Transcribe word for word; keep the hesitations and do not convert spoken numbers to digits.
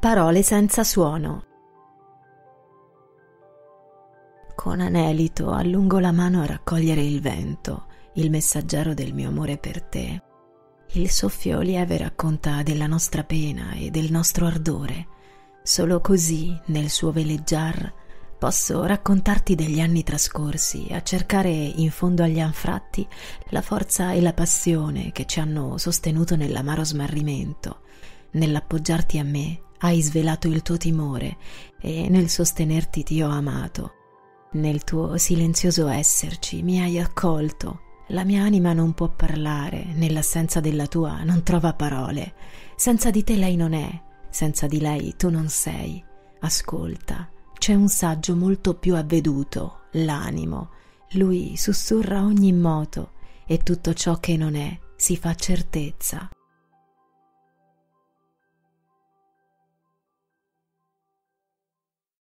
Parole senza suono. Con anelito allungo la mano a raccogliere il vento, il messaggero del mio amore per te. Il soffio lieve racconta della nostra pena e del nostro ardore. Solo così, nel suo veleggiar, posso raccontarti degli anni trascorsi, a cercare in fondo agli anfratti la forza e la passione che ci hanno sostenuto nell'amaro smarrimento. Nell'appoggiarti a me hai svelato il tuo timore e nel sostenerti ti ho amato. Nel tuo silenzioso esserci mi hai accolto. La mia anima non può parlare, nell'assenza della tua non trova parole. Senza di te lei non è, senza di lei tu non sei. Ascolta, c'è un saggio molto più avveduto, l'animo. Lui sussurra ogni moto e tutto ciò che non è si fa certezza.